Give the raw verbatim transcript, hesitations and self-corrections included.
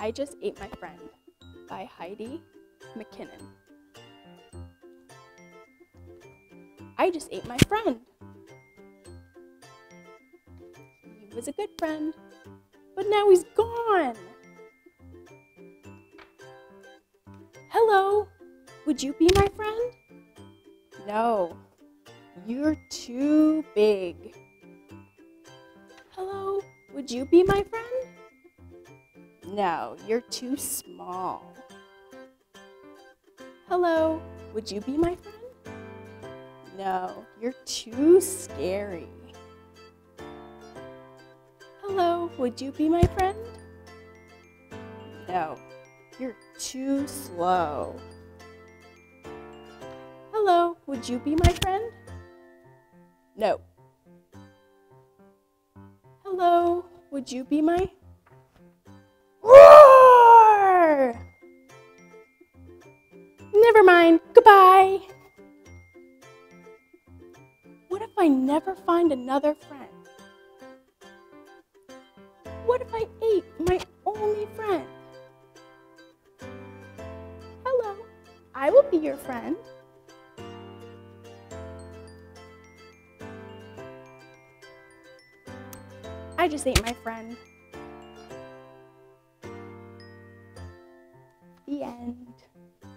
I Just Ate My Friend by Heidi McKinnon. I just ate my friend. He was a good friend, but now he's gone. Hello, would you be my friend? No, you're too big. Hello, would you be my friend? No, you're too small. Hello, would you be my friend? No, you're too scary. Hello, would you be my friend? No, you're too slow. Hello, would you be my friend? No. Hello, would you be my... Roar! Never mind, goodbye. What if I never find another friend? What if I ate my only friend? Hello, I will be your friend. I just ate my friend. The end.